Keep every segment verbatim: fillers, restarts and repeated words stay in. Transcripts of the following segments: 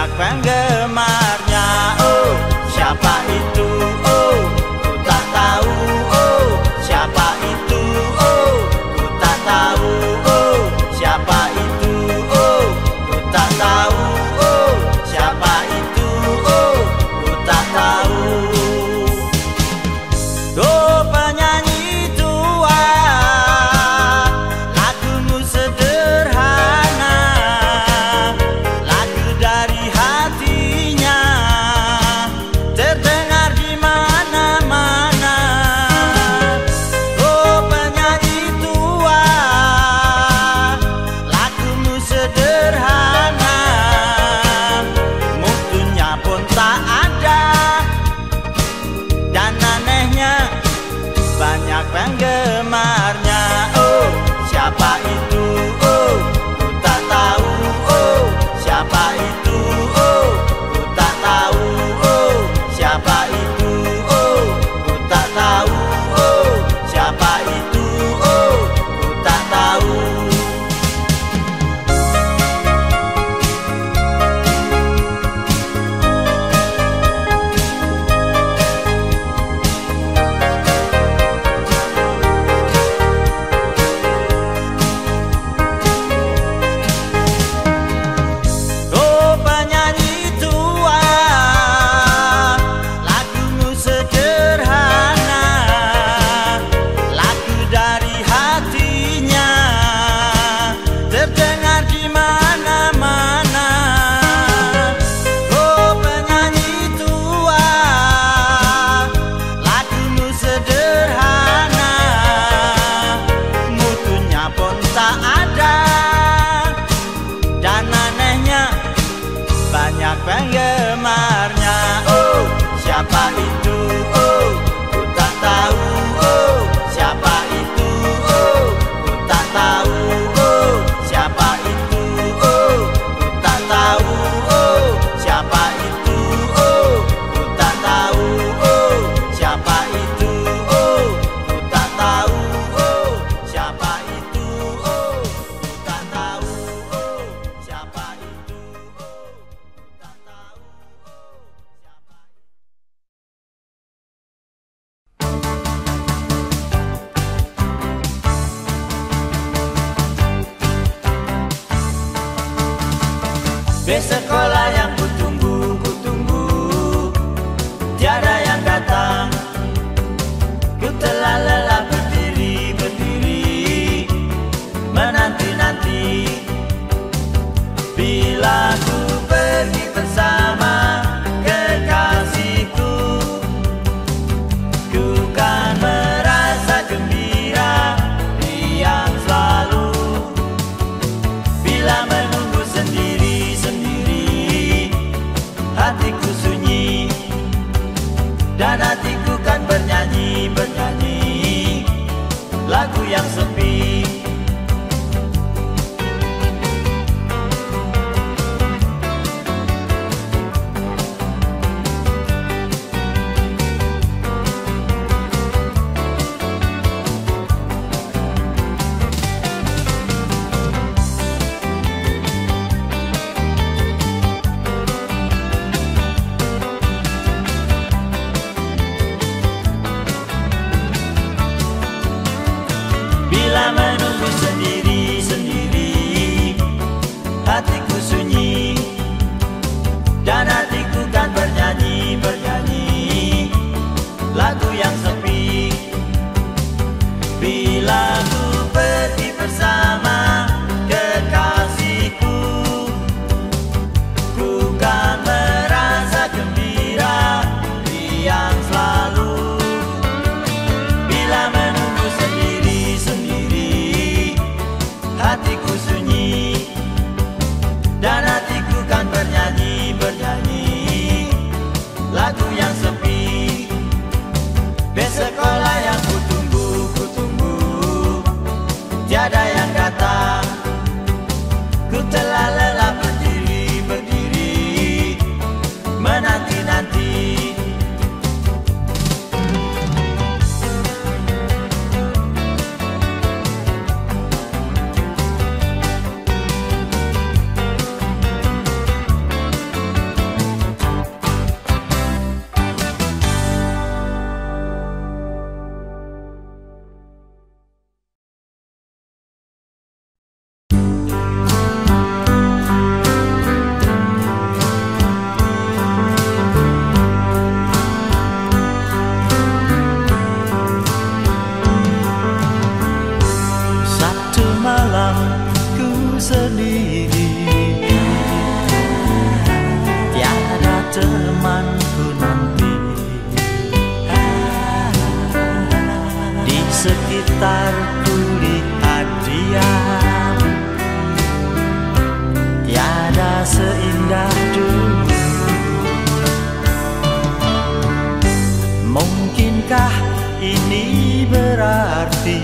banyak penggemarnya. Oh, siapa itu? Oh, ku tak tahu. Oh, siapa itu? Oh, ku tak tahu. Oh, siapa itu? Oh, ku tak tahu. Oh, siapa itu? Oh, ku tak tahu. Oh, penyanyi tua, lagumu sederhana, lagu dari hatinya, terdengar di mana-mana. Oh, penyanyi tua, lagumu sederhana, mutunya pun tak ada, dan anehnya banyak penggemarnya. Oh, siapa itu? Oh, ku tak tahu. Oh, siapa itu? Oh, ku tak tahu. Oh, siapa itu? Oh, ku tak tahu. Oh, siapa itu? Oh, ku tak tahu. Oh, penyanyi tua, lagumu sederhana, lagu dari hatinya, terdengar di mana-mana. Oh, penyanyi tua, lagumu sederhana, mutunya pun tak ada, dan anehnya banyak penggemarnya. Oh, siapa itu? Oh, ku tak tahu. Oh, siapa itu? Oh, ku tak tahu. Oh, siapa itu? Oh, ku tak tahu. Oh, siapa itu? Oh, ku tak tahu. Oh, siapa itu? Oh, ku tak tahu. Oh, siapa itu? Oh, ku tak tahu. Oh, siapa itu? Oh, ku tak tahu. Oh, siapa Bus sekolah yang kutunggu, kutunggu, tiada yang datang. Ku telah lelah berdiri, berdiri, menanti-nanti. Bila ku pergi bersama kekasihku, ku kan merasa gembira, riang selalu. Bila menunggu sendiri-sendiri, sendiri, tiada temanku nanti. Di sekitarku lihat dia, tiada seindah dulu. Mungkinkah ini berarti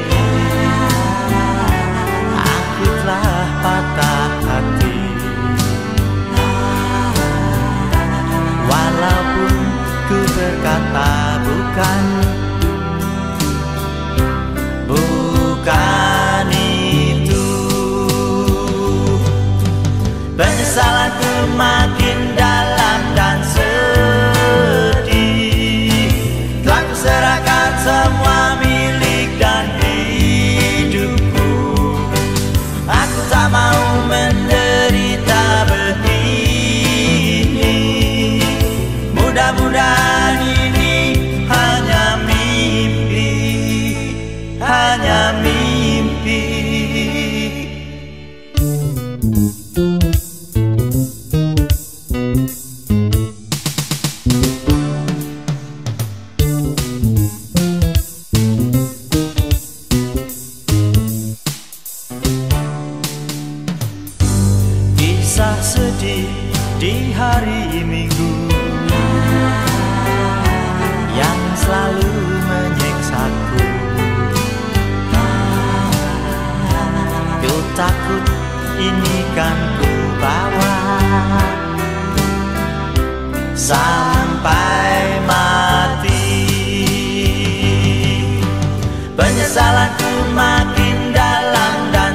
aku telah patah hati? Walaupun ku berkata bukan, bukan itu. Penyesalanku makin dalam dan sedih. Telah kuserahkan semua milik dan hidupku. Aku tak mau menderita begini. Mudah-mudahan ini hanya mimpi, hanya mimpi. Kisah sedih di hari Minggu yang selalu menyiksaku. Ku takut ini kan ku bawa sampai mati. Penyesalanku makin dalam dan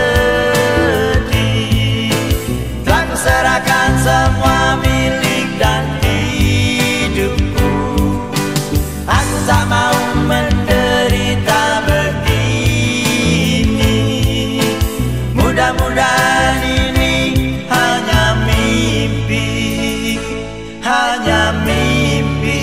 sedih. Telah kuserahkan semua milik dan hidupku. Aku tak mau menderita begini. Mudah-mudahan ini hanya mimpi, hanya mimpi.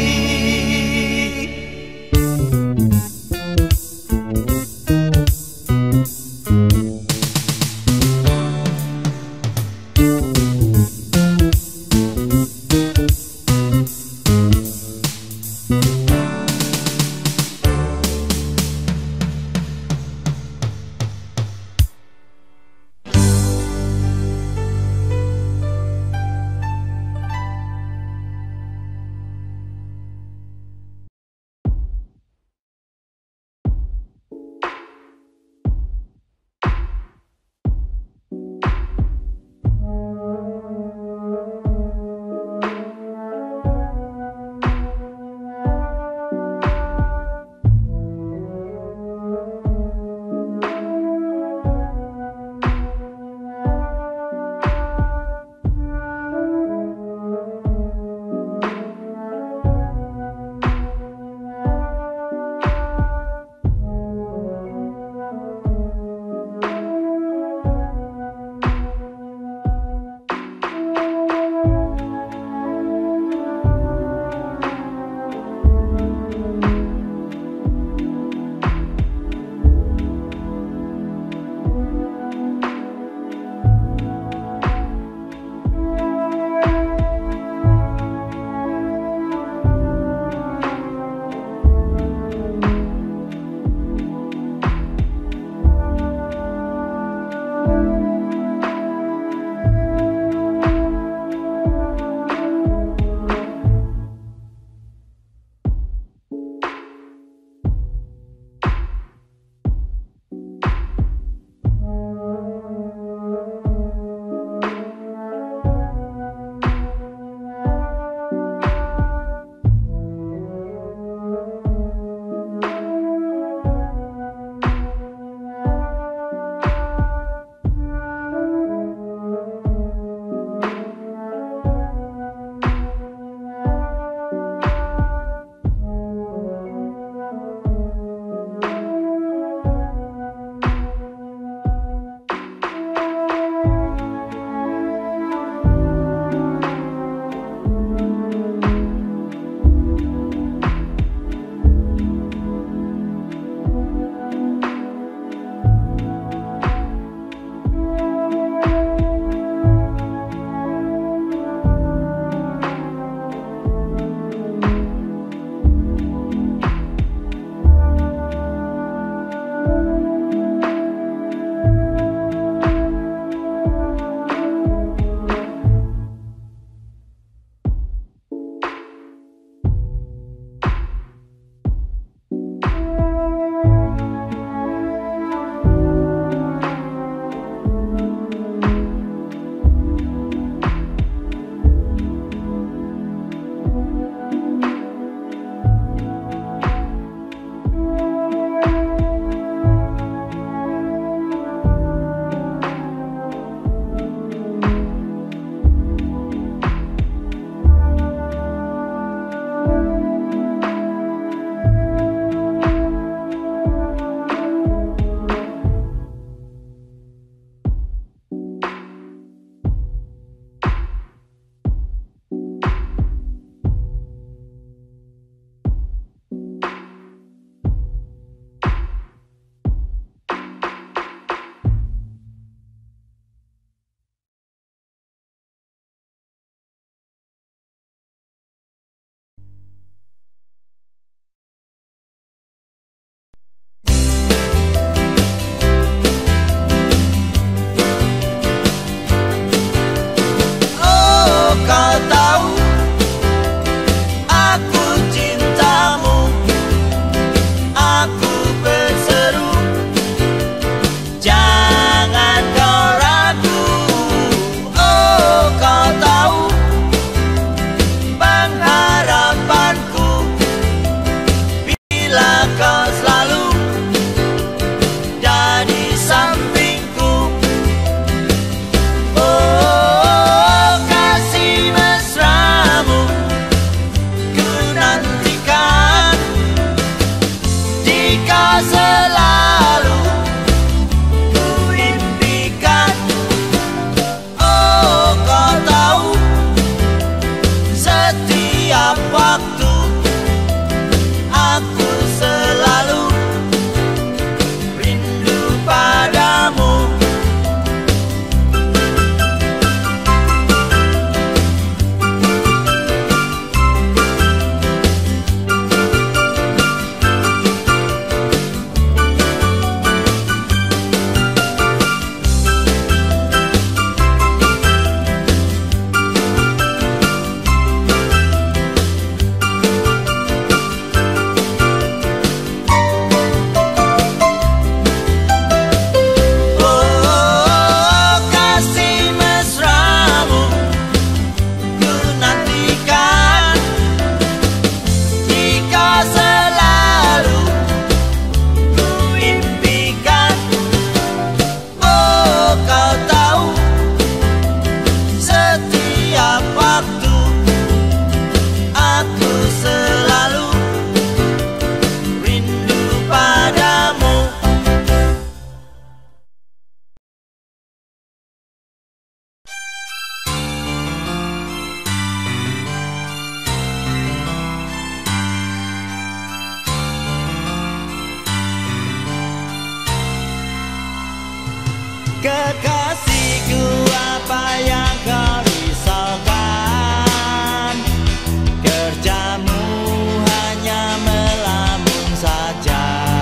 Kekasihku, apa yang kau risaukan? Kerjamu hanya melamun saja,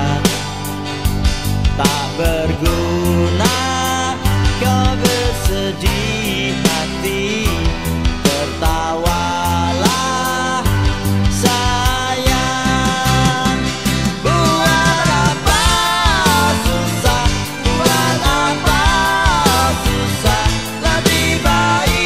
tak berguna kau bersedih hati. Tertawalah sayang. Buat apa susah, buat apa susah, lebih baik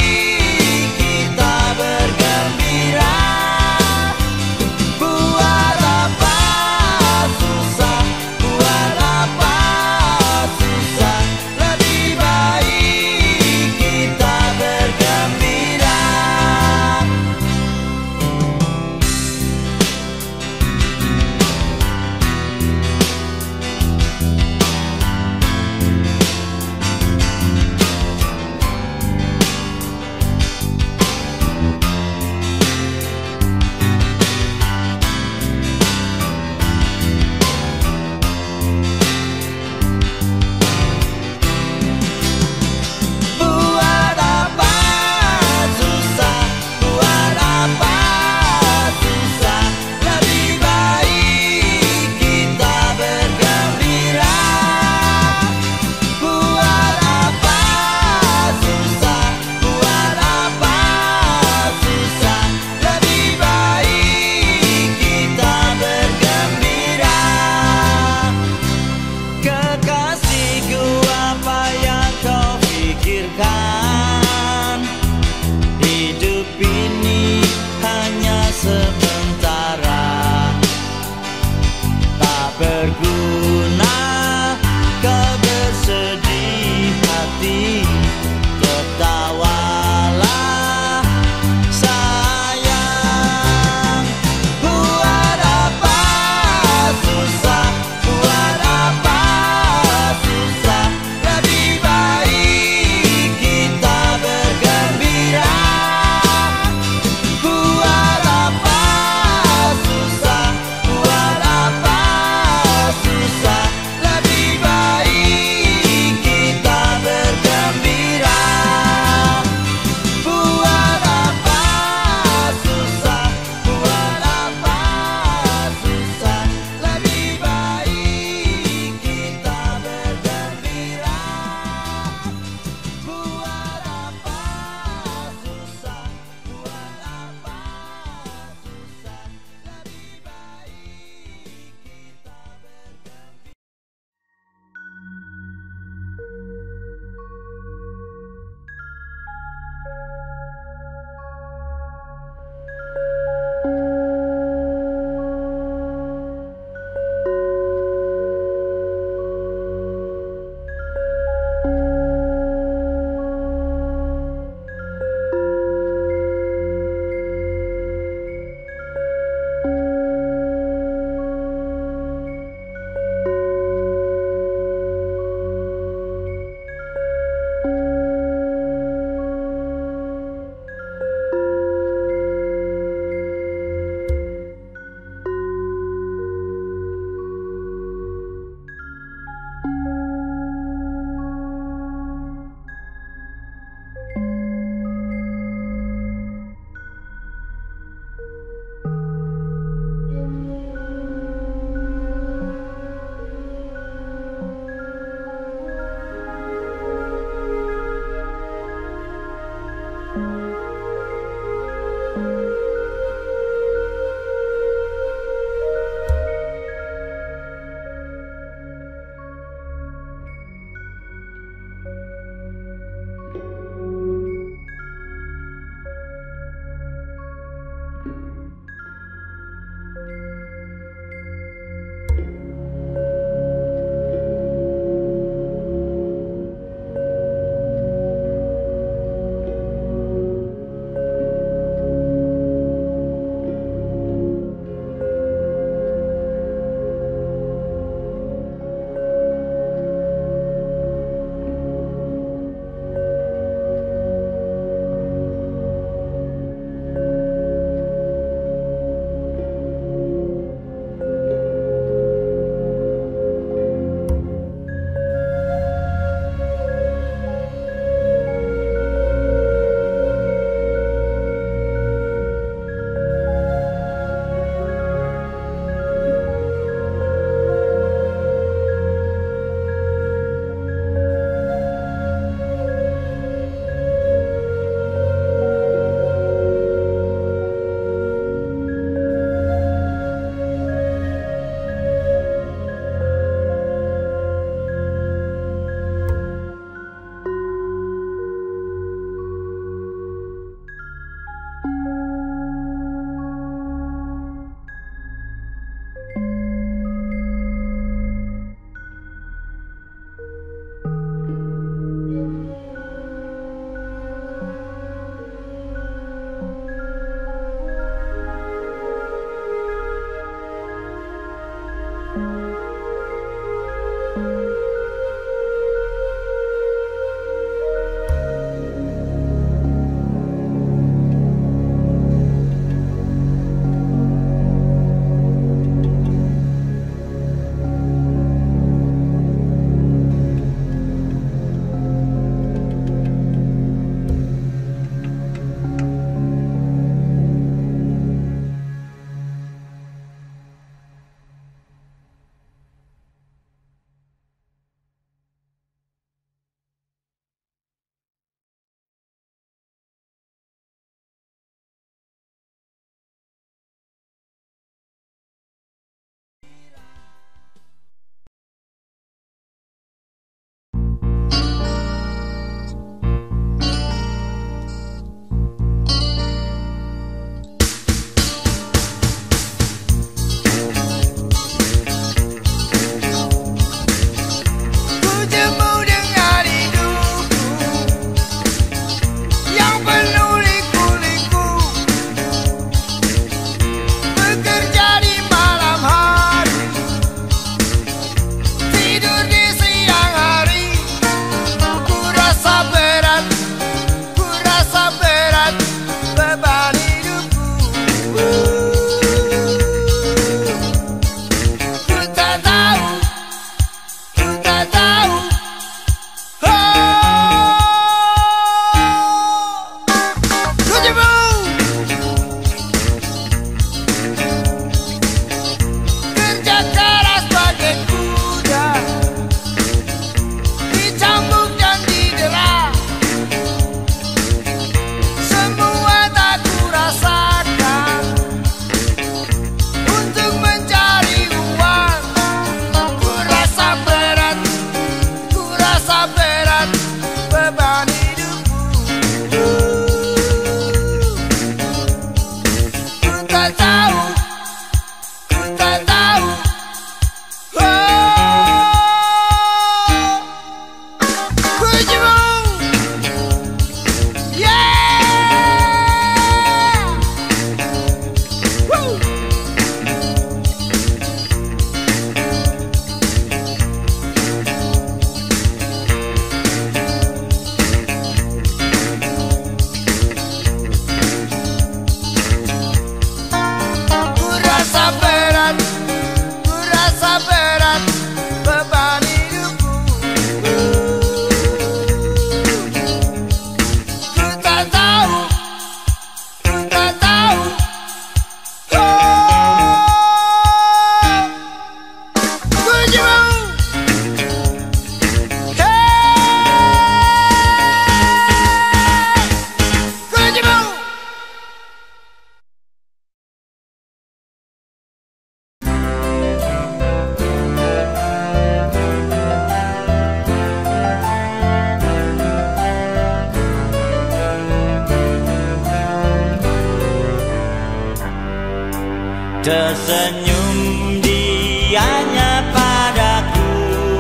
tersenyum dianya padaku.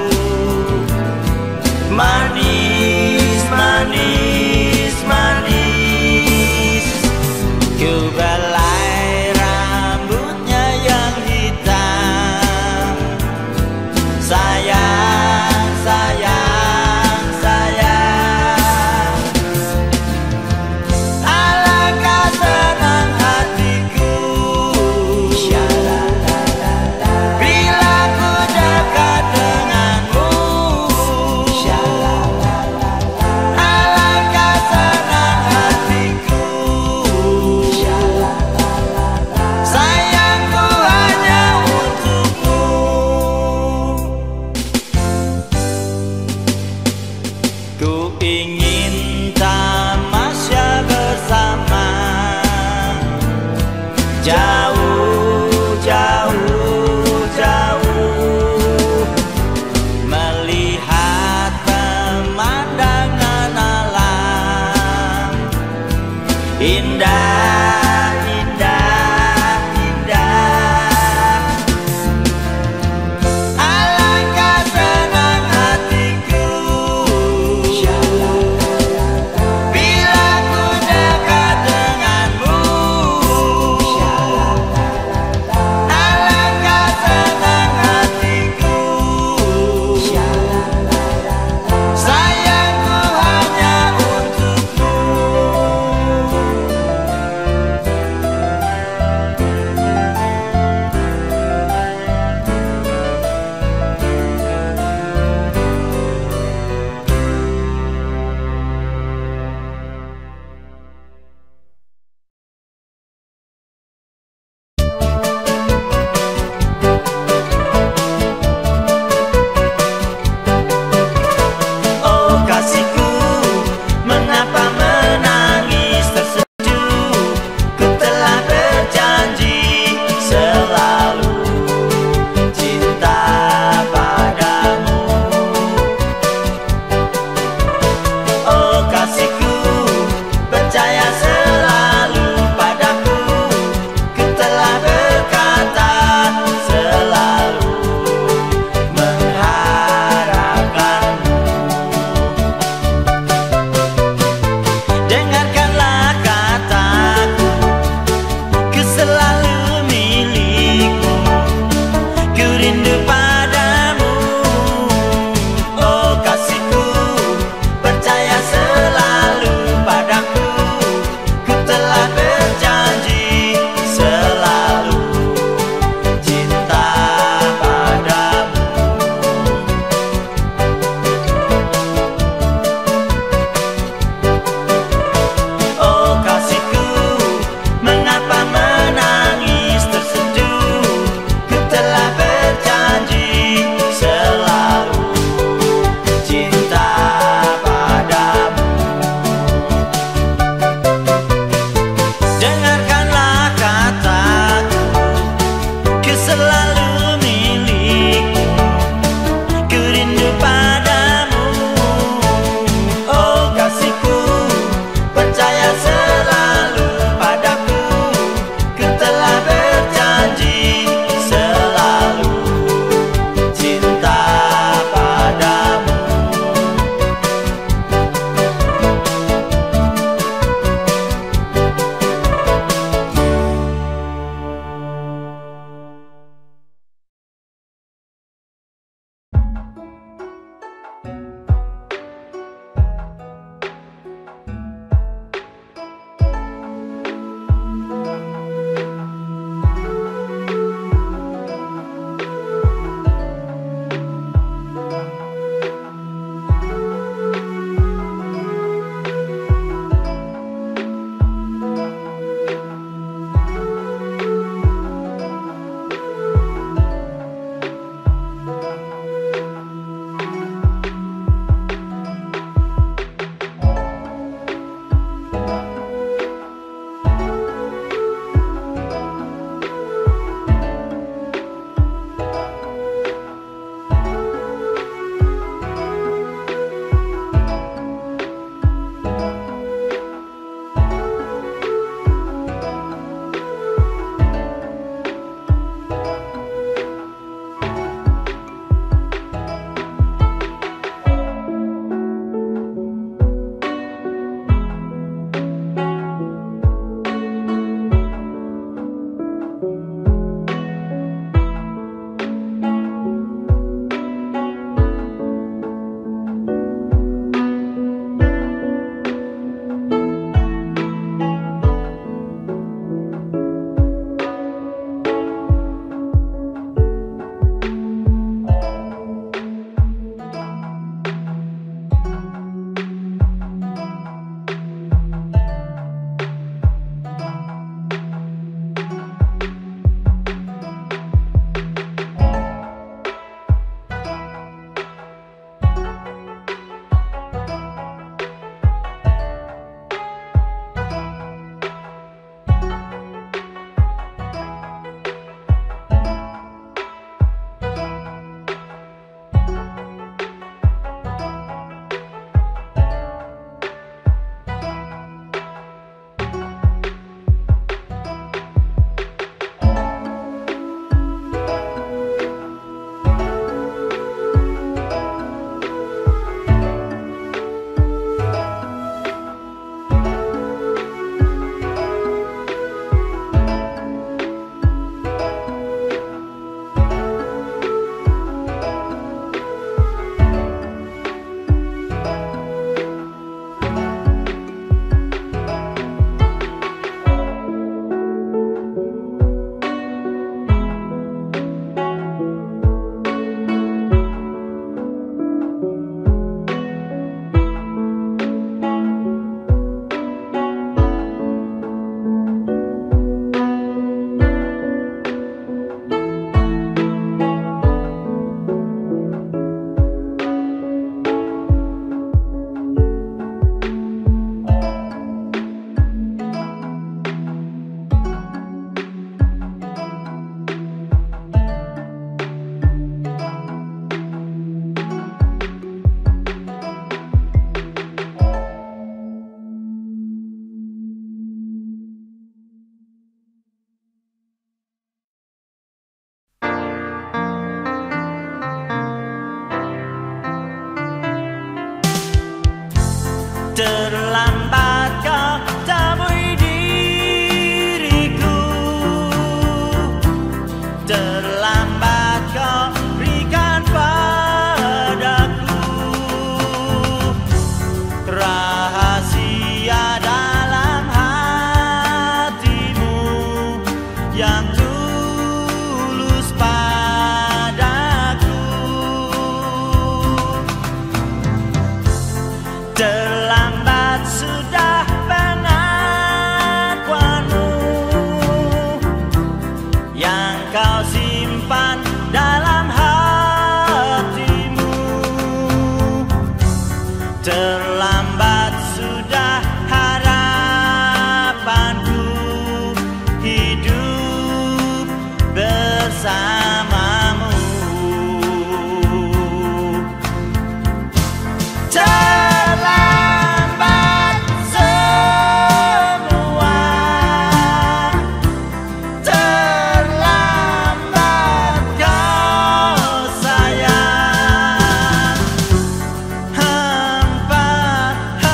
Manis, manis, manis, ku belai rambutnya yang hitam. Sayang, sayang, sayang, alangkah senang hatiku bila ku dekat denganmu. Alangkah senang hatiku, sayangku hanya untukmu. Ku ingin tamasya bersama, jauh, jauh, jauh, melihat pemandangan alam indah, indah, indah. Alangkah senang hatiku bila ku dekat denganmu. Alangkah senang hatiku, sayangku hanya untukmu. Terlambat kau temui diriku, terlambat kau berikan padaku rahasia dalam hatimu yang tulus padaku. Terlambat sudah pengakuanmu yang kau simpan dalam hatimu. Terlambat sudah harapanku hidup bersamamu. Terlambat semua, terlambat kau sayang. Hampa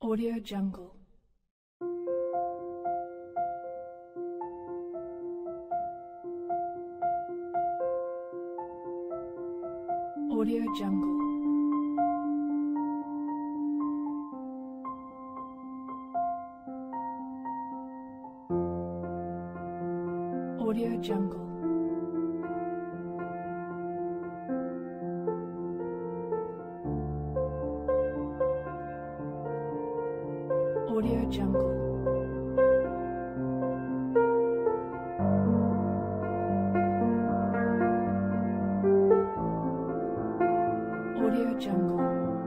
Audio Jungle. Audio Jungle. Audio Jungle. Audio Jungle. Audio Jungle.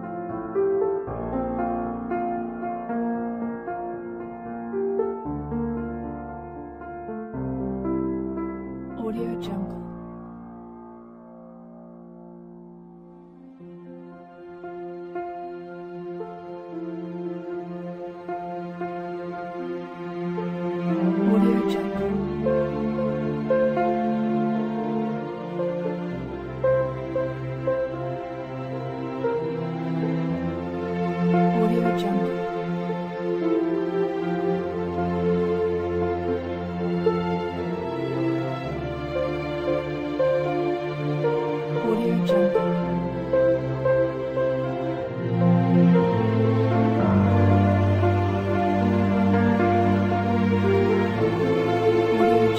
Audio Jungle. Audio Jungle. Audio Jungle. Audio Jungle. Audio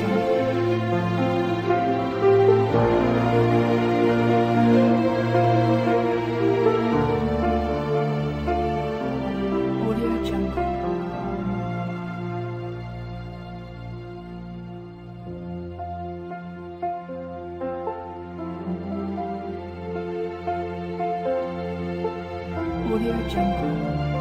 Jungle. Audio Jungle.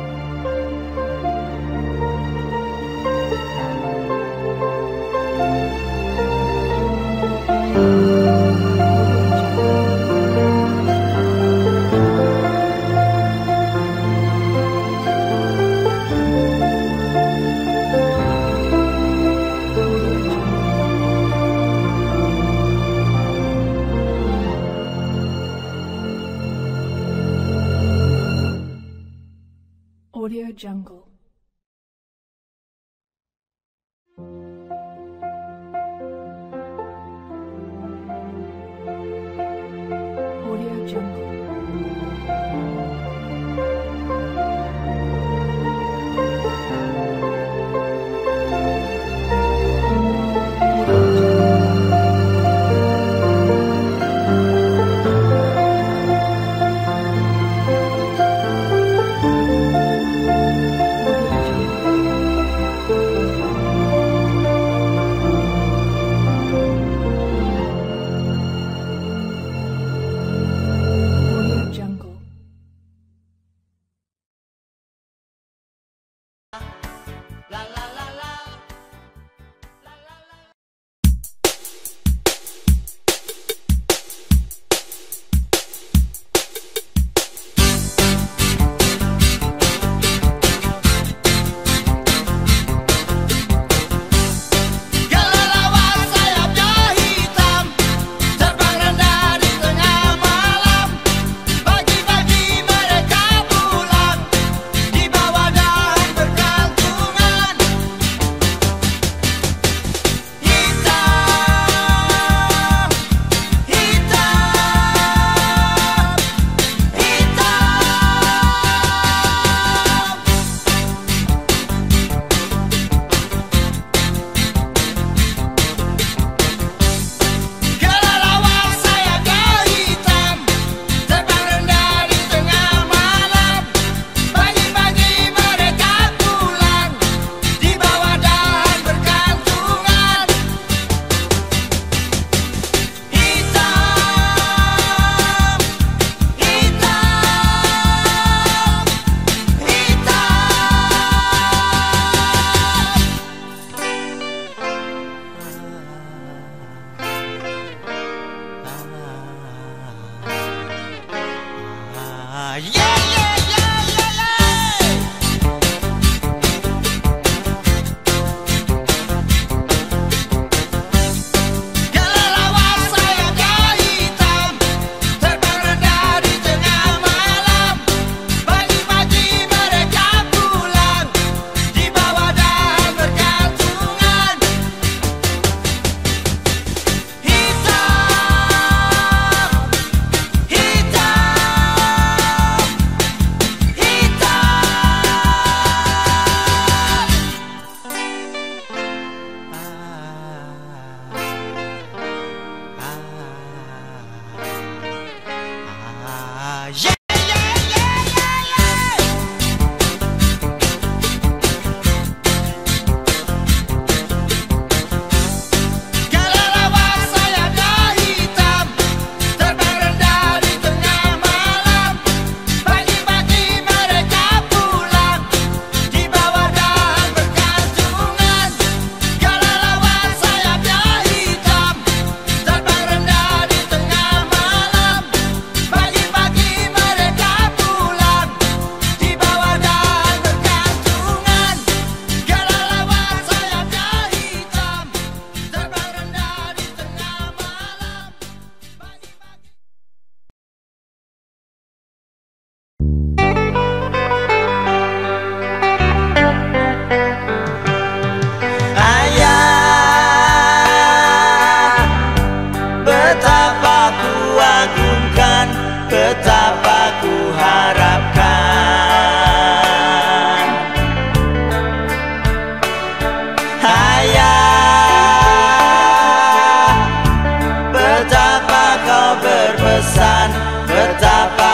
Audio Jungle. Audio Jungle. Pulang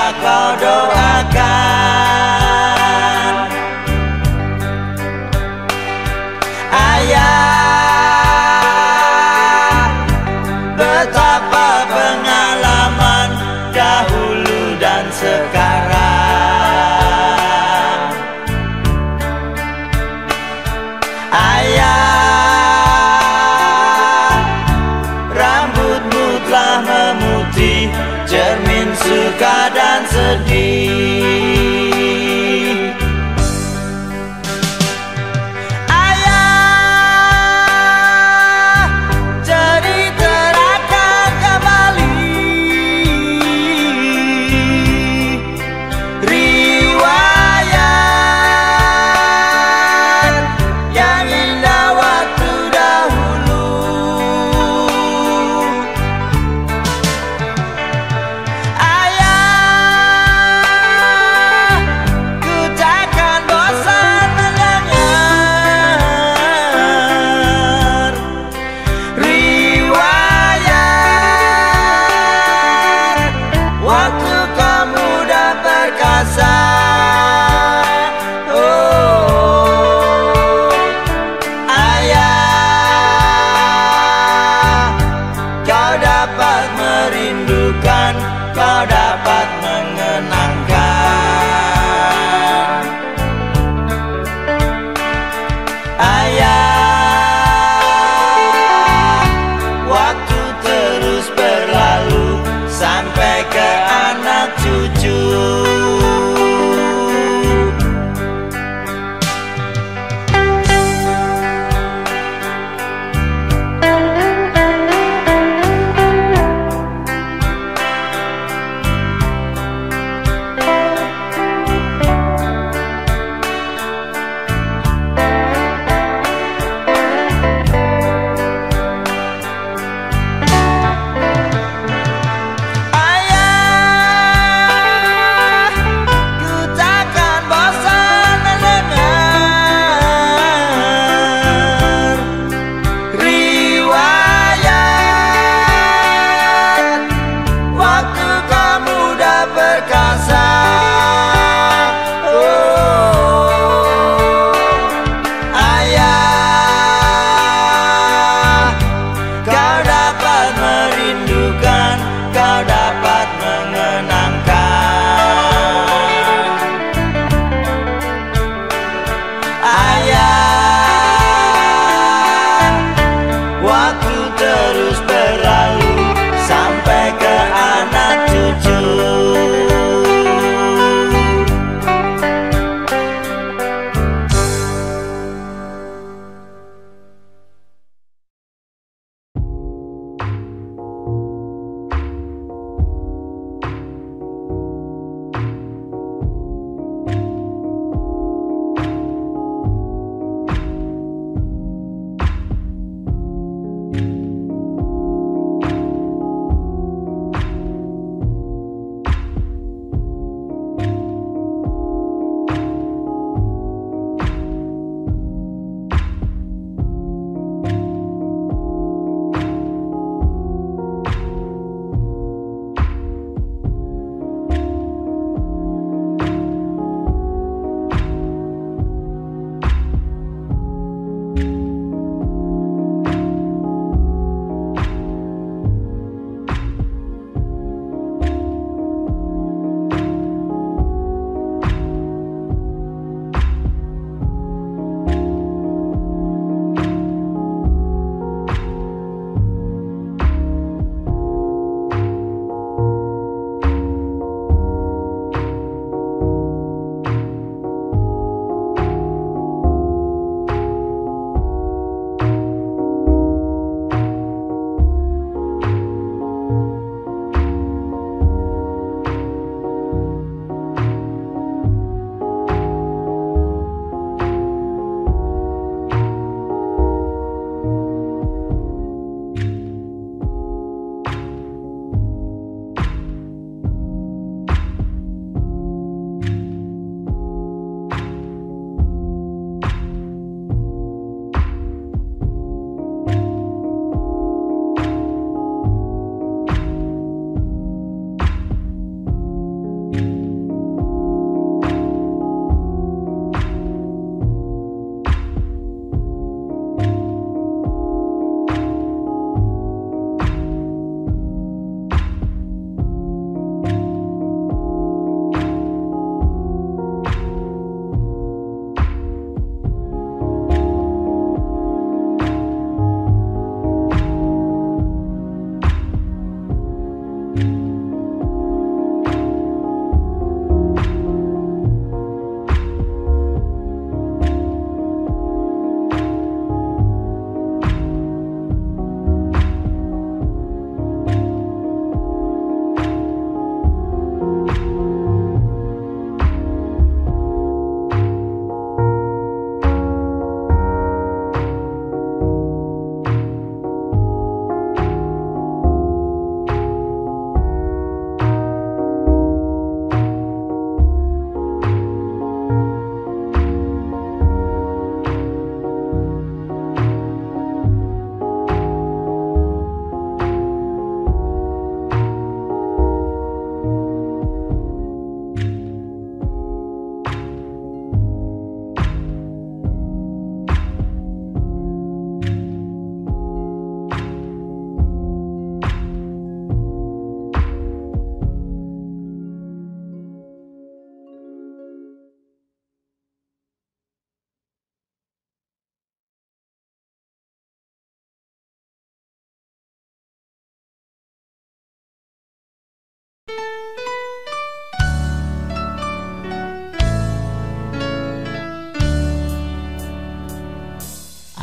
kau doakan. Ayah, betapa pengalaman dahulu dan sekarang. Ayah, rambutmu telah memutih, cermin suka dan sedih. Ayah, cerita akan kembali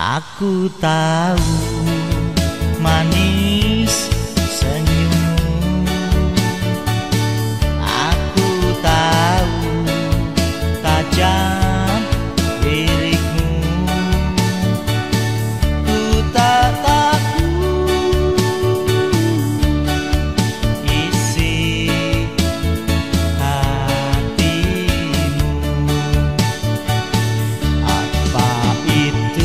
Aku tahu manis senyummu, aku tahu tajam lirikmu. Ku tak tahu isi hatimu. Apa itu?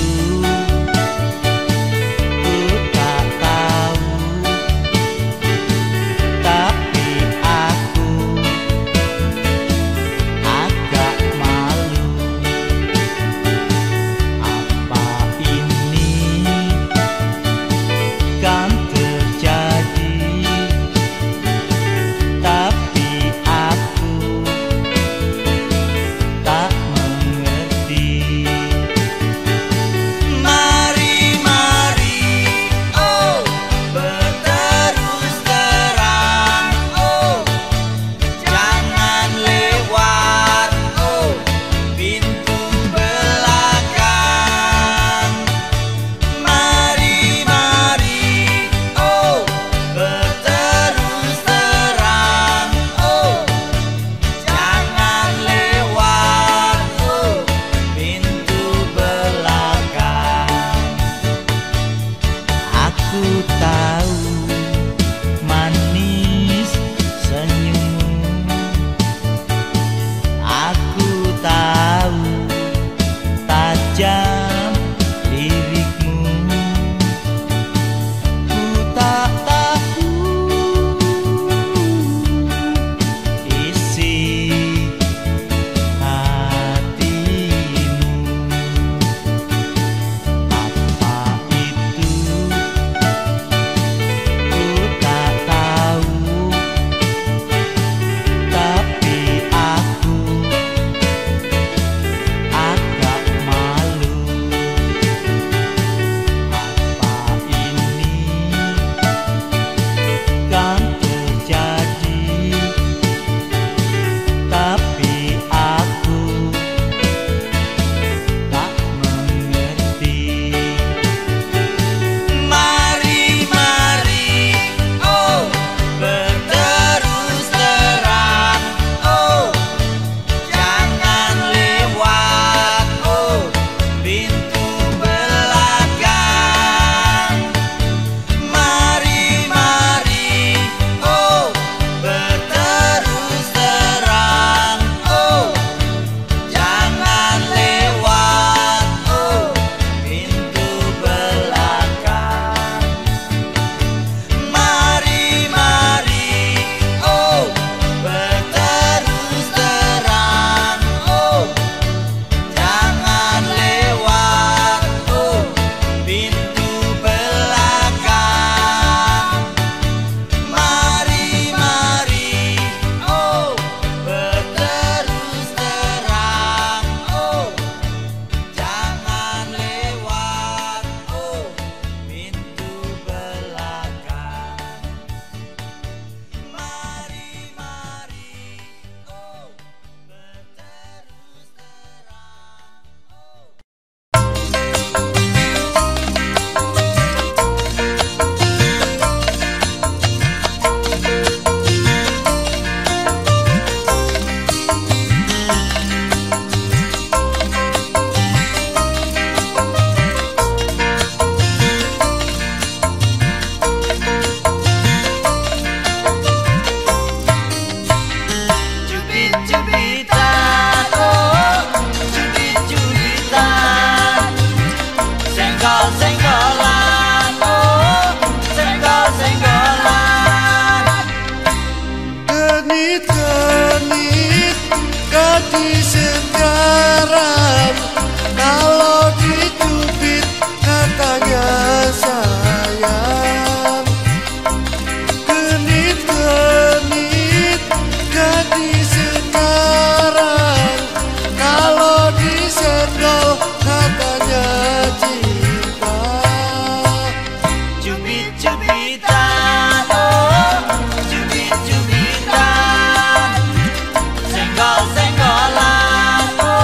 Senggol-senggolan, oh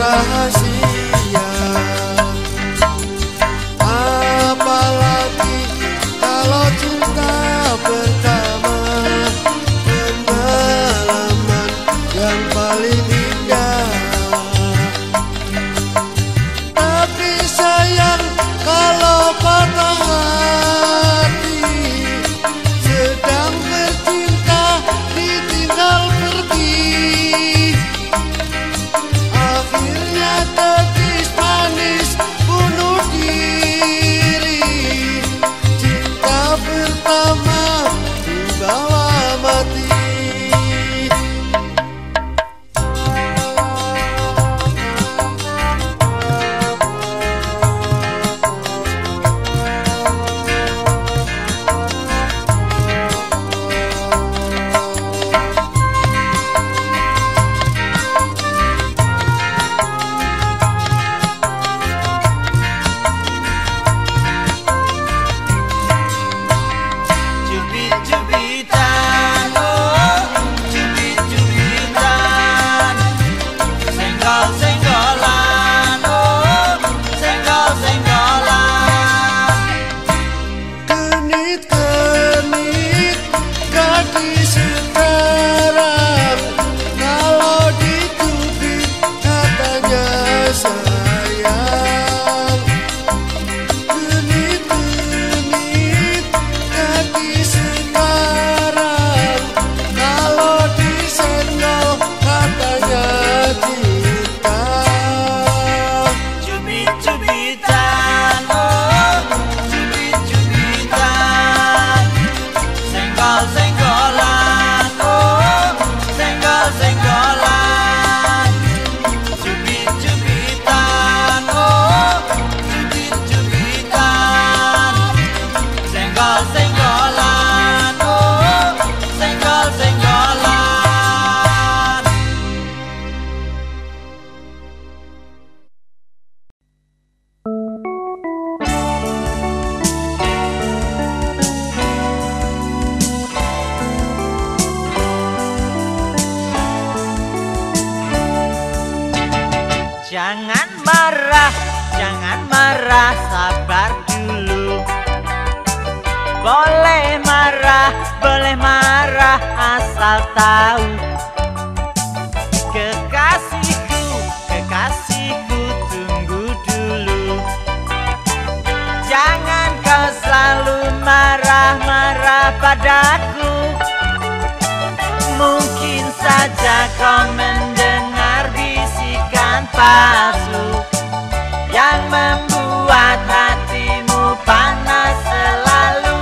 rahasia. Apalagi kalau cinta pertama, pengalaman yang paling indah. Tapi sayang kalau patah hati, sedang bercinta ditinggal pergi. Akhirnya tetis manis bunuh diri. Cinta pertama dibawa mati. Cubit-cubitan, oh, cubit-cubitan, senggol-senggolan, oh, senggol-senggolan. Genit-genit gadis sekarang, kalau dicubit katanya sayang. Genit-genit gadis sekarang, kalau disenggol katanya cinta. Cubit-cubitan, oh, cubit-cubitan, senggol-senggolan, oh, senggol-senggolan. Cubit-cubitan, oh, cubit-cubitan, senggol-senggolan, oh, senggol-senggolan. Jangan marah, jangan marah, sabar dulu. Boleh marah, boleh marah, asal tahu. Kekasihku, kekasihku, tunggu dulu. Jangan kau selalu marah-marah padaku. Mungkin saja kau mendengar bisikan palsu yang membuat hatimu panas selalu.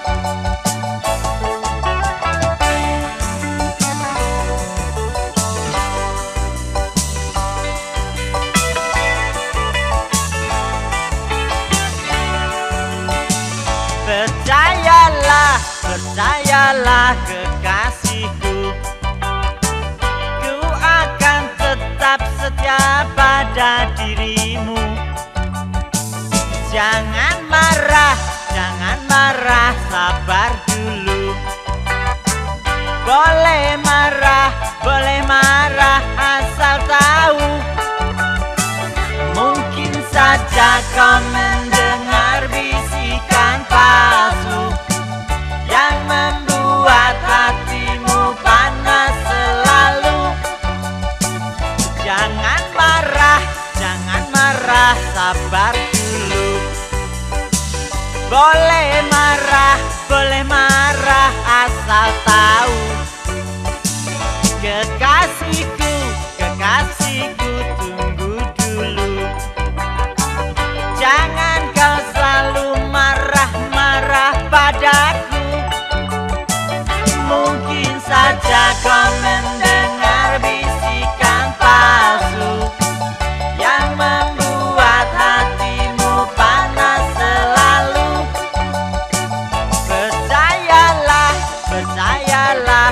Percayalah, percayalah kekasihku, ku akan tetap setia pada dirimu. Jangan marah, jangan marah, sabar dulu. Boleh marah, boleh marah, asal tahu. Mungkin saja kau mendengar bisikan palsu yang membuat hatimu panas selalu. Jangan marah, jangan marah, sabar dulu. Boleh marah, boleh marah, asal tahu. Kekasihku, kekasihku, tunggu dulu. Jangan kau selalu marah-marah padaku. Mungkin saja kau mendengar bisikan palsu yang membuat hatimu panas selalu. Percayalah, percayalah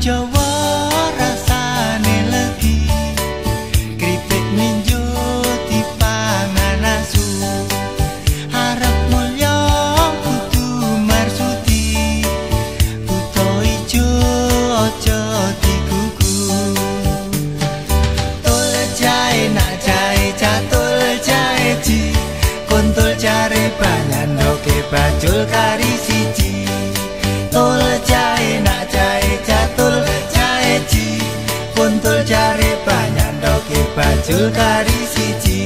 Jawa rasane legi, kripik ninjo dipangan asu, arep mulya kudu marsudi, buta ijo aja digugu. Tul jae nak jae catul jae ji, kuntul jare panyandoke bajul kari siji. Tul jae nak jae catul jae ji, kuntul jare panyandoke bajul kari siji.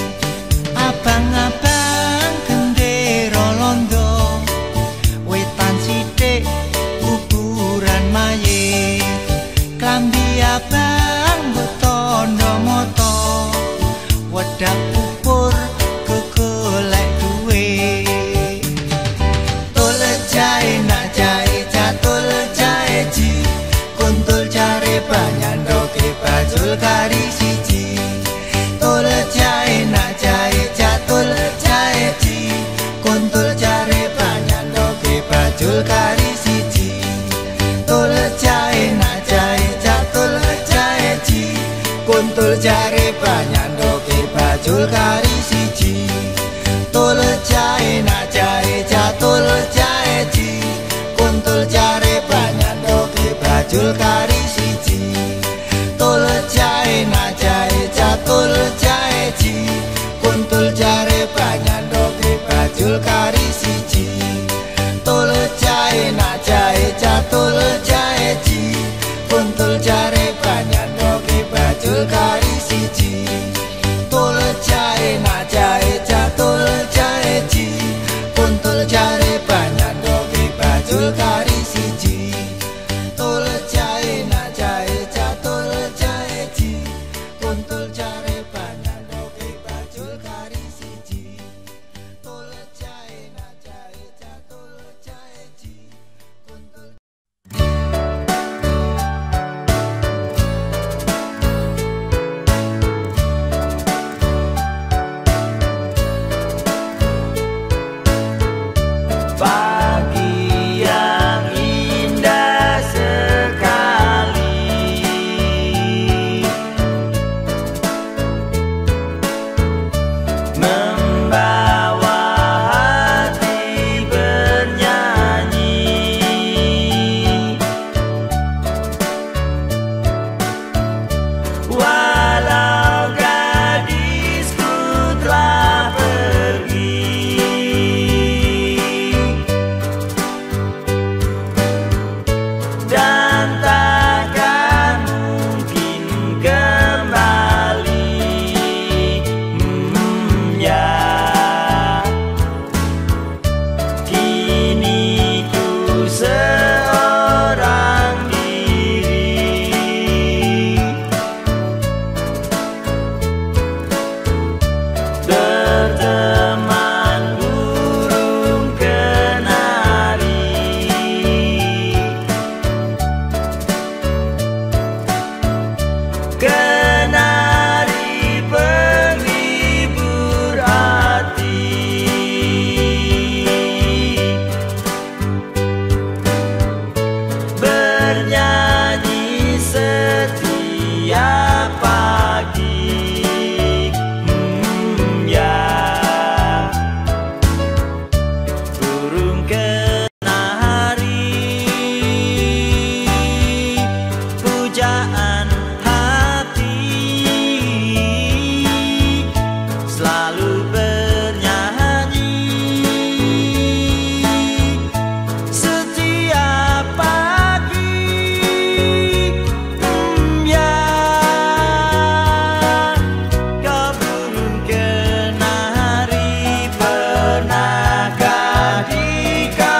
Abang-abang gendera londo, wetan sithik kuburan mayit, klambi abang botondo moto, wedak pupur golek duit. Tul jae nak jae catul jae ji, kuntul jare panyandoke bajul kari siji. Tul jae nak jae catul jae ji, kuntul jare panyandoke bajul kari siji. Tul jae nak jae catul jae ji, kuntul jare panyandoke bajul kari siji. Tul jae nak jae catul jae ji, kuntul jare panyandoke bajul kari siji. Tul jae nak jae catul jae ji, kuntul jare panyandoke bajul kari siji. Tul jae nak jae catul jae ji, kuntul jare panyandoke bajul kari siji. Tul jae nak jae catul jae ji, kuntul jare panyandoke bajul kari siji. Tul jae nak jae catul jae ji, kuntul jare panyandoke bajul kari siji. Tul jae nak jae catul jae ji, kuntul pagi yang indah sekali, membawa hati bernyanyi, walau gadisku telah pergi, dan takkan mungkin kembali. Hmm, ya, kini ku seorang diri, berteman burung kenari, kenari penghibur hati, bernyanyi setiap pagi. Hmm, ya, burung kenari, pujaan hati, selalu bernyanyi setiap pagi. Hmm, ya, kau burung kenari, pernahkah di kau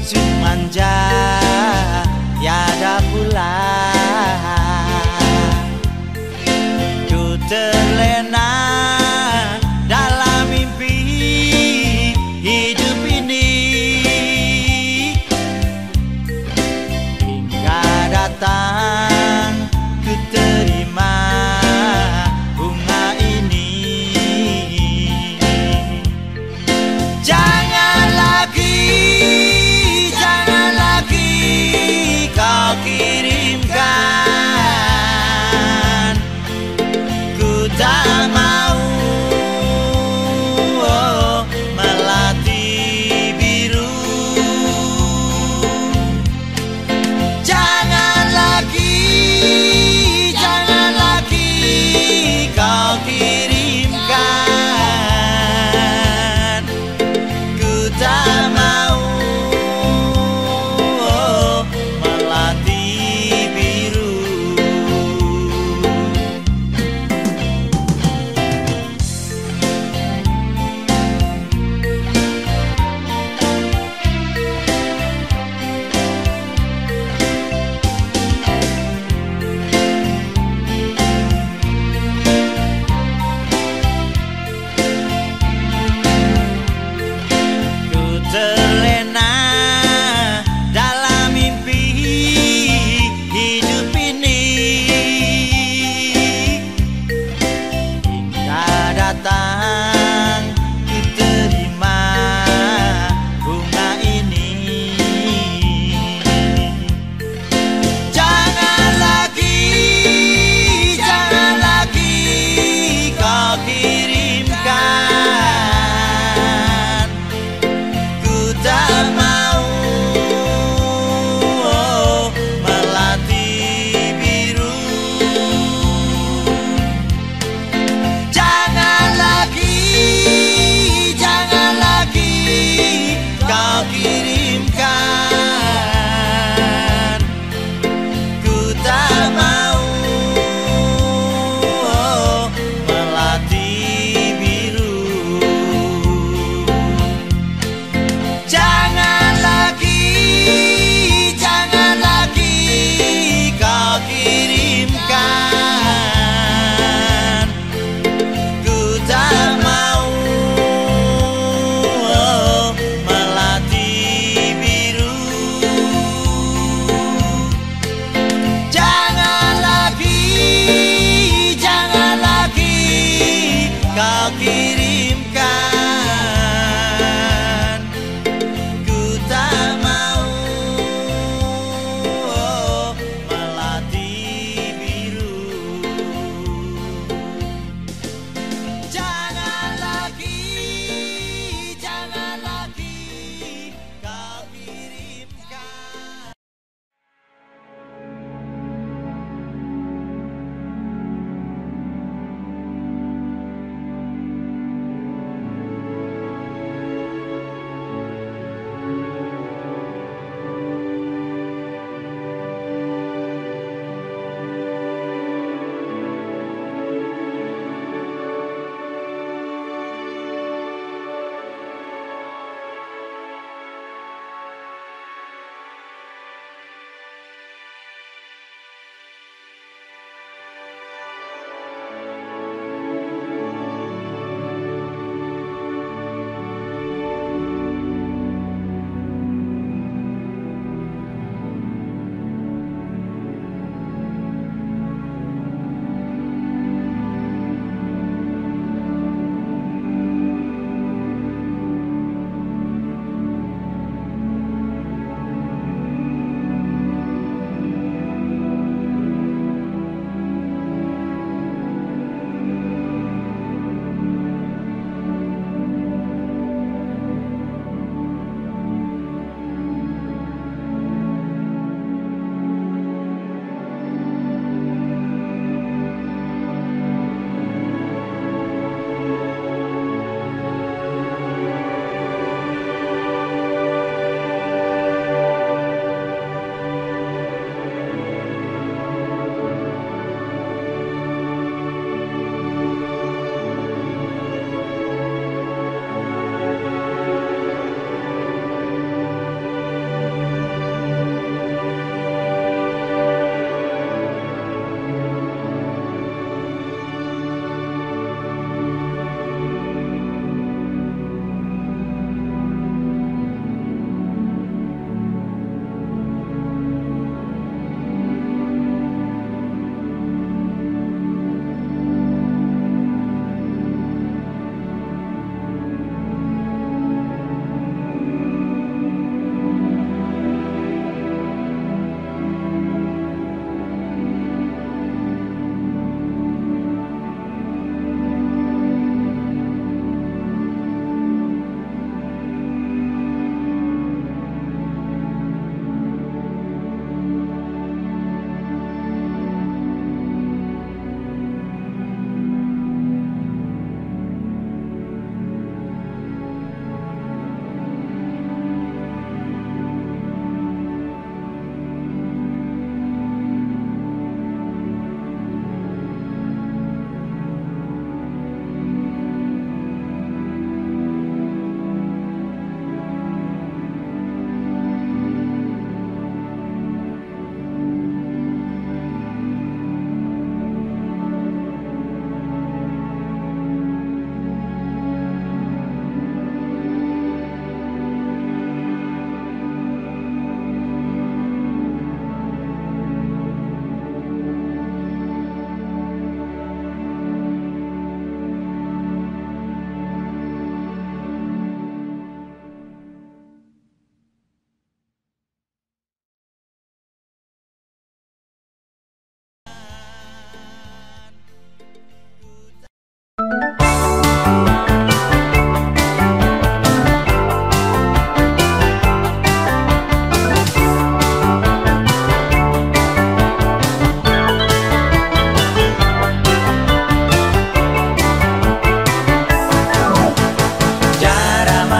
bujuk manja tiada pula. Ku terlena dalam mimpi hidup ini, hingga datang ku terima bunga ini. Jangan lagi, jangan lagi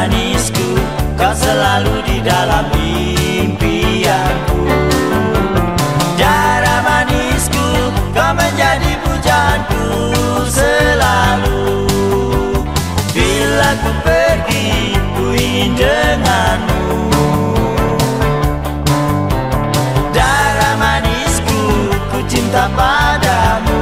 manisku, kau selalu di dalam impianku. Darah manisku, kau menjadi pujaanku selalu. Bila ku pergi, ku ingin denganmu. Darah manisku, ku cinta padamu.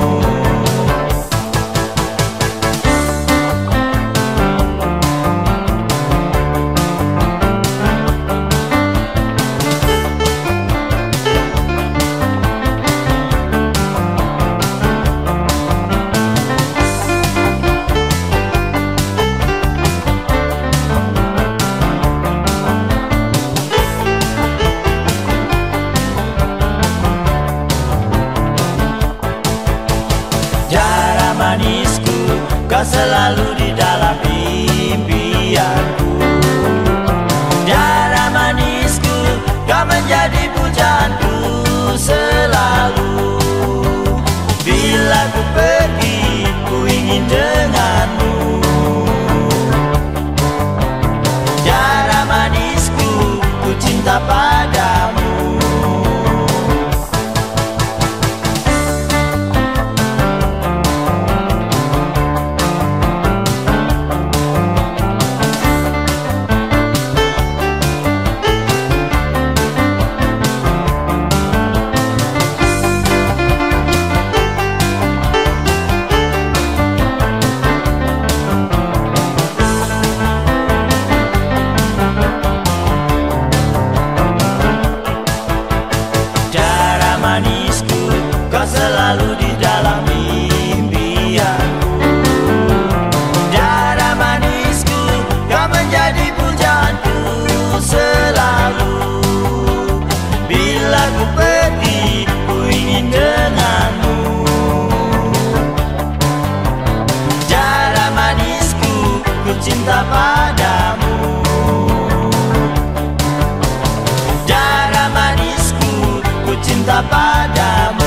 Kau selalu di dalam impianku. Darah manisku, kau menjadi pujaanku selalu. Bila ku pergi, ku ingin denganmu. Darah manisku, ku cinta padamu. Selalu di dalam impianku. Darah manisku, kau menjadi pujaanku selalu. Bila ku pergi, ku ingin denganmu. Darah manisku, ku cinta padamu. Darah manisku, ku cinta padamu.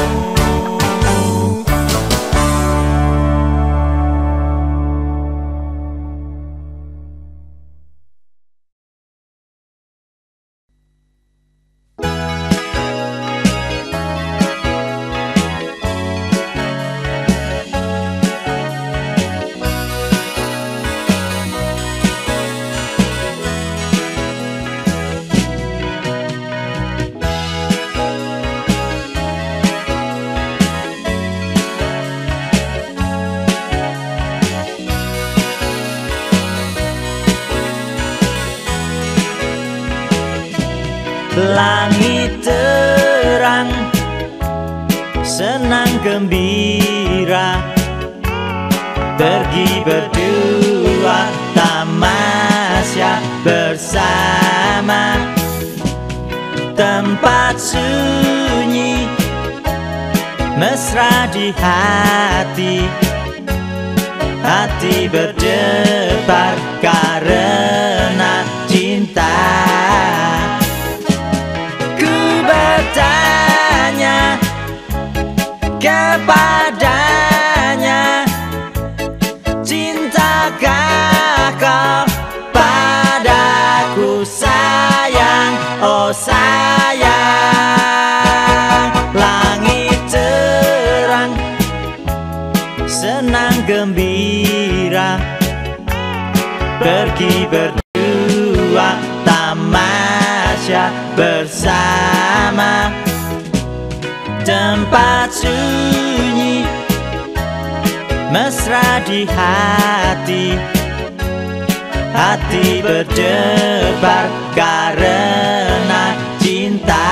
Langit terang, senang gembira, pergi berdua tamasya bersama. Tempat sunyi, mesra di hati, hati berdebar karena cinta. Bertanya kepadanya, cintakah kau padaku sayang, oh sayang. Langit terang, senang gembira, pergi berdua tamasya bersama. Tempat sunyi, mesra di hati, hati berdebar karena cinta.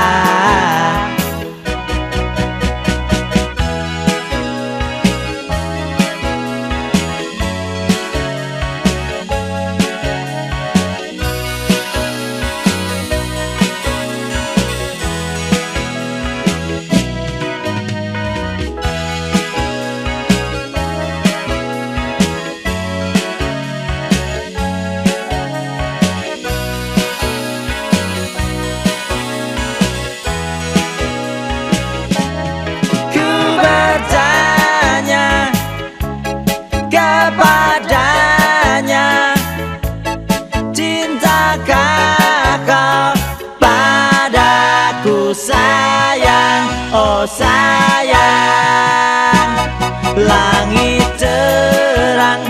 Bisakah kau padaku sayang, oh sayang. Langit terang,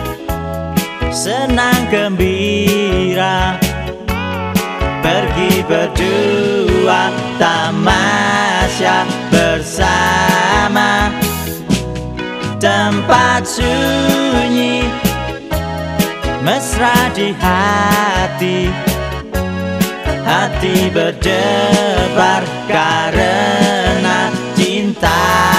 senang gembira, pergi berdua tamasya bersama. Tempat sunyi, mesra di hati, hati berdebar karena cinta.